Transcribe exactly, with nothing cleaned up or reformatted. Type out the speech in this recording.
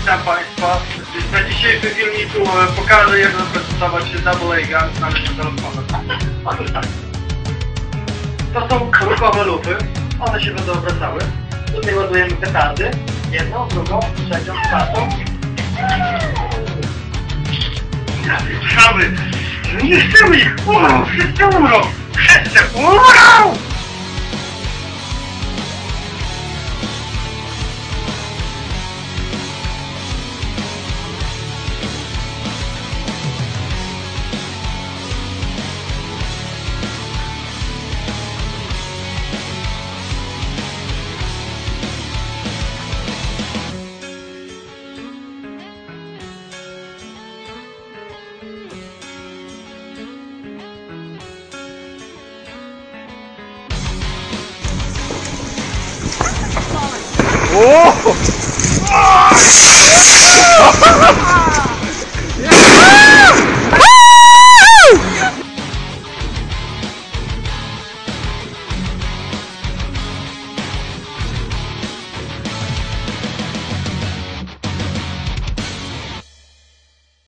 Witam Państwa. Na dzisiejszym filmiku pokażę, jak zaprezentować Double A Gun na naszym telefonie. Otóż tak. To są ruchome lufy. One się będą obracały. Tutaj ładujemy petardy. Jedną, drugą, trzecią, czwartą. Cały! Nie chcemy ich! Umrą! Wszyscy umrą! Wszyscy umrą! Oh!